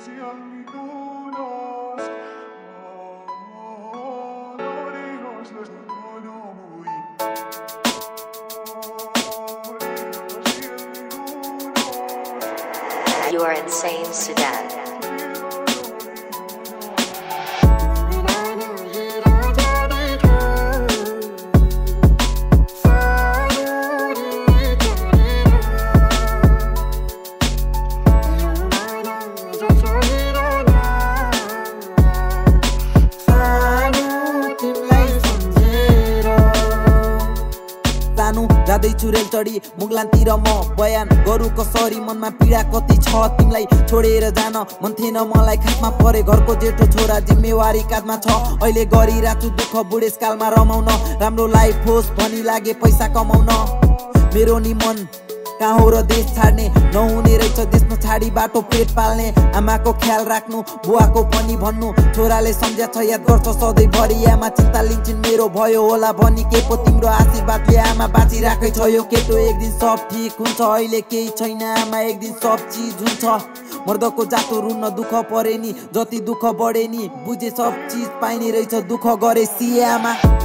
You are insane, Sudan. सानु जाँदैछु rail चढी मुगलानतिर म बयान गरु कसरी मनमा पीडा कति छ तिमीलाई छोडेर जान मन थिएन मलाई खासमा परे घरको जेठो छोरा जिम्मेवारी काँधमा छ अहिले गरिराछु दुःख बुढेसकालमा रमाउन राम्रो लाइफ होस् भनी लागे पैसा कमाउन मेरो नि मन कहाँ हो र देश छाड्ने नहुने रहेछ देशमा छाडी बाटो पेट पाल्ने आमाको ख्याल राख्नु बुवाको पनि भन्नु छोराले सम्झ्या छ याद गर्छ सधैँभरि आमा चिन्ता लिन्छन् मेरो भयो होला भनी के पो तिम्रो आशीर्वादले आमा बाँचिराखै छ यो केटो एक दिन सब ठीक हुन्छ अहिले केही छैन आमा एक दिन सब चिज हुन्छ मर्दको जातो रुन्न दुःख परे नि जति दुःख बढे नि बुझे सब चिज पाइने रहेछ दुःख गरे सिए आमा